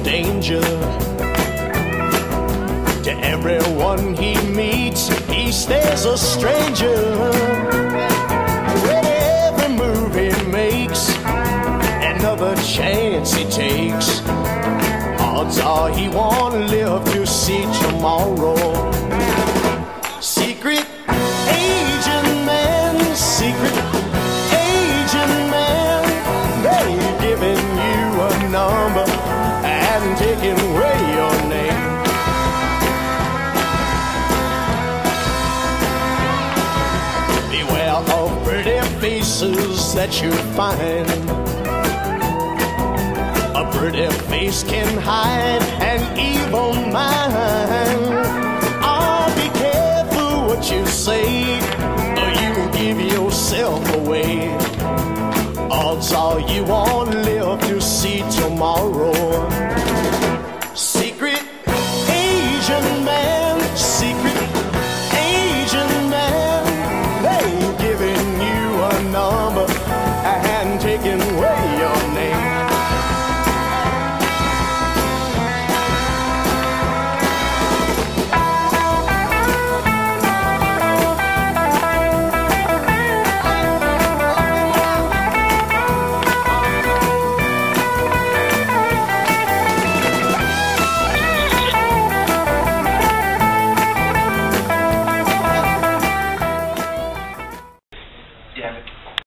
danger. To everyone he meets, he stays a stranger. With every move he makes, another chance he takes, odds are he won't live to see tomorrow. Secret agent man, secret agent man, they've given you a number and taken away your name. Beware of pretty faces that you find. A pretty face can hide an evil mind. Oh, be careful what you say, or you will give yourself away. Odds are you won't live to see tomorrow.